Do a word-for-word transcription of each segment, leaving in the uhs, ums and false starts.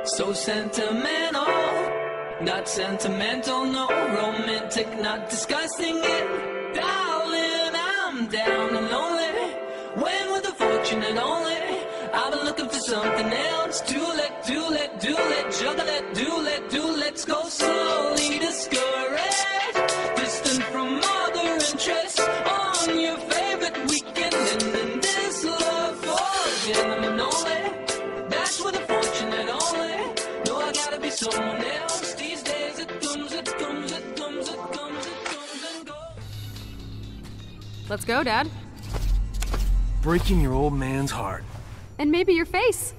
So sentimental, not sentimental, no romantic, not discussing it. Darling, I'm down and lonely. When with the fortunate only, I've been looking for something else. Do let, do let, do let, juggle it, do let, do let's go slowly. Discouraged, distant from other interests. On your favorite weekend, and then this love for gentlemen only. That's with the fortunate only. No, I gotta be someone else. These days it comes, it comes, it comes, it comes, it comes and goes. Let's go, Dad. Breaking your old man's heart. And maybe your face.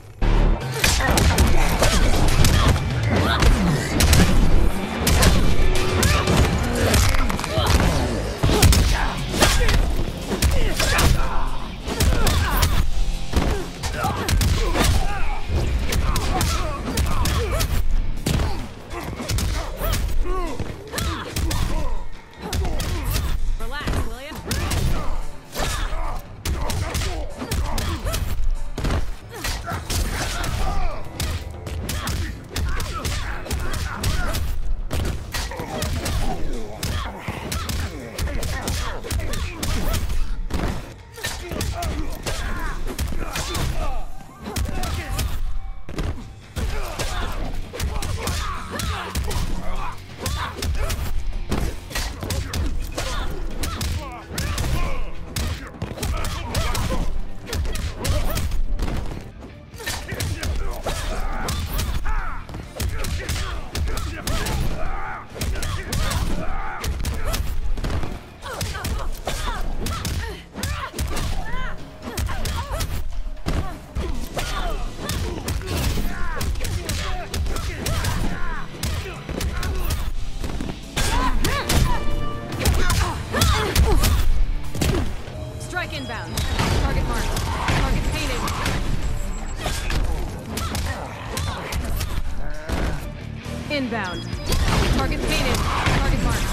Inbound. Target painted. Target marked.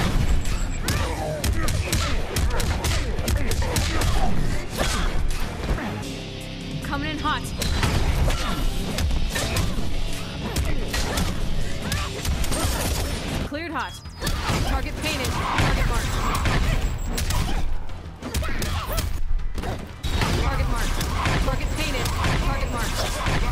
Coming in hot. Cleared hot. Target painted. Target marked. Target marked. Target painted. Target marked.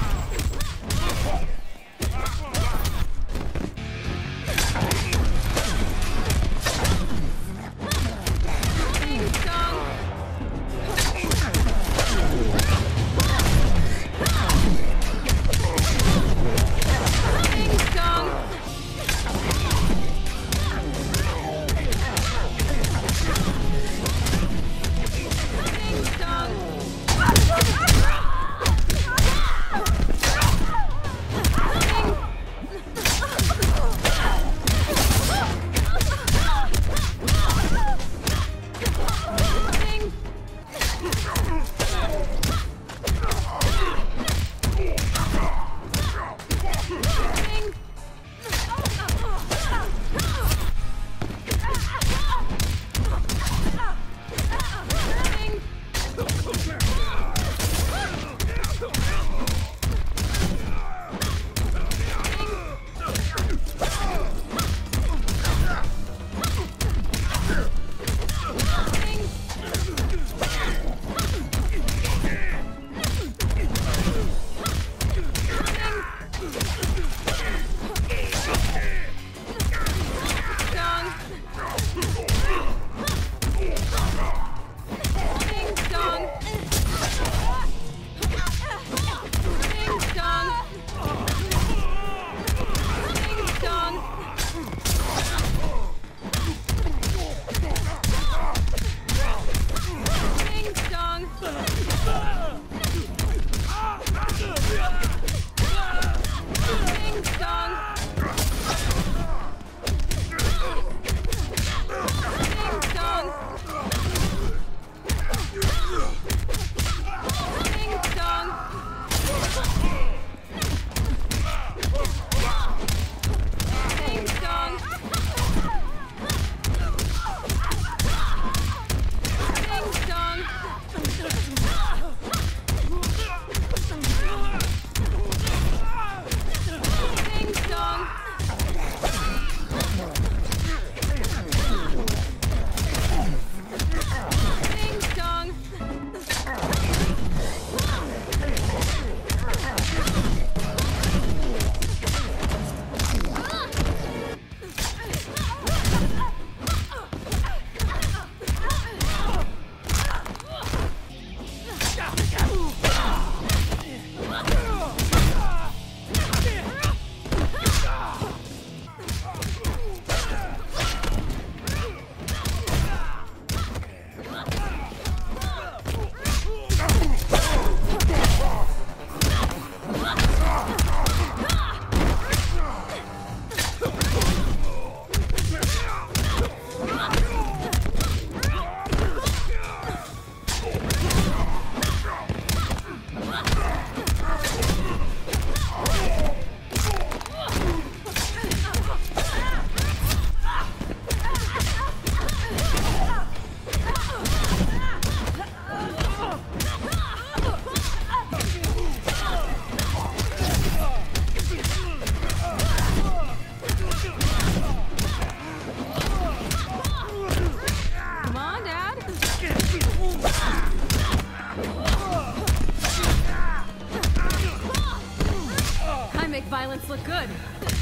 make violence look good.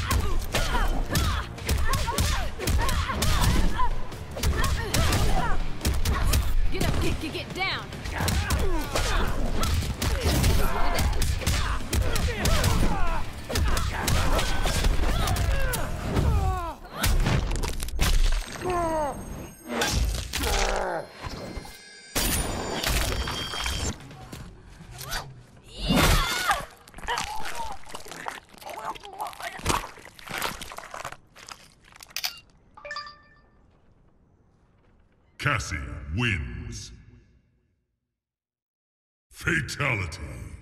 Get up, get, get, get down. Cassie wins. Fatality.